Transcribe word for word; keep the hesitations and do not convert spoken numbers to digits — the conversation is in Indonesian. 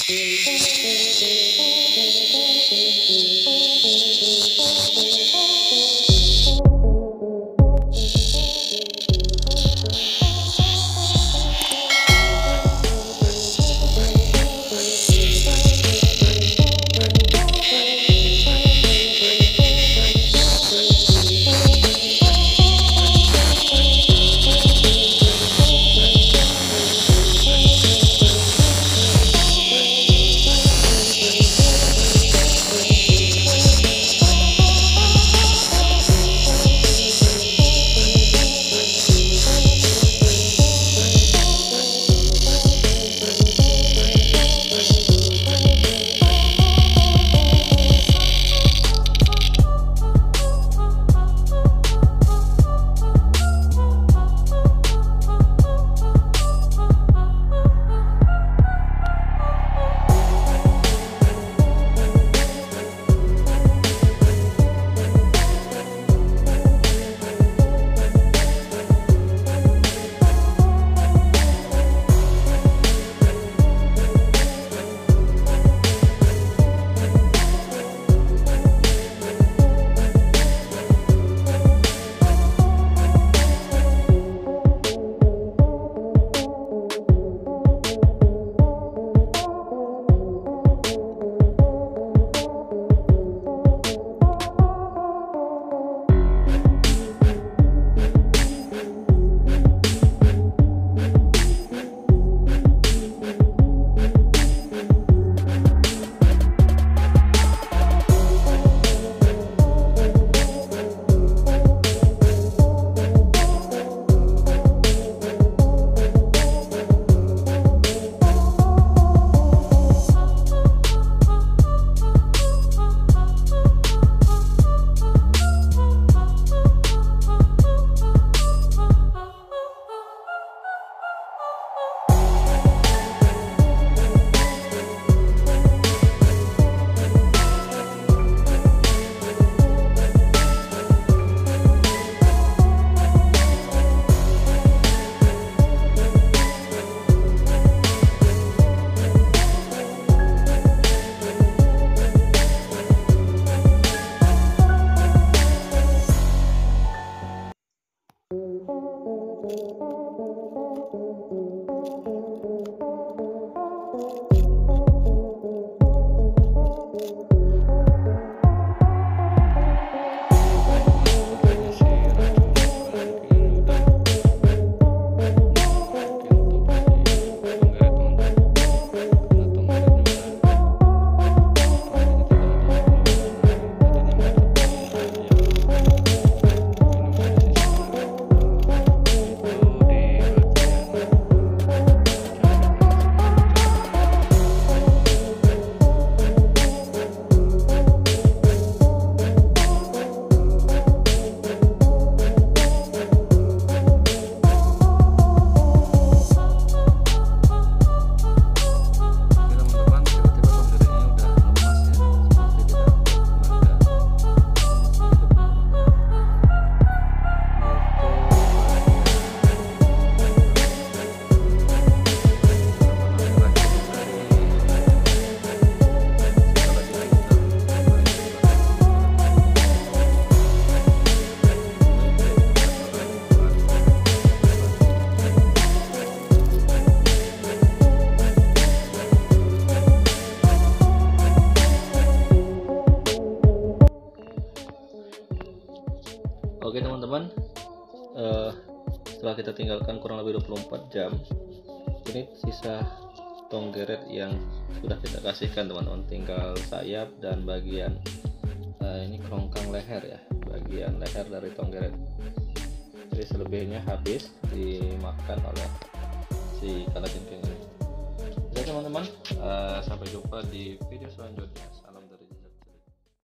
Oke teman-teman, uh, setelah kita tinggalkan kurang lebih dua puluh empat jam, ini sisa tong geret yang sudah kita kasihkan teman-teman. Tinggal sayap dan bagian uh, ini kerongkang leher ya, bagian leher dari tong geret. Jadi selebihnya habis dimakan oleh si kalajengking ini. Oke teman-teman, uh, sampai jumpa di video selanjutnya.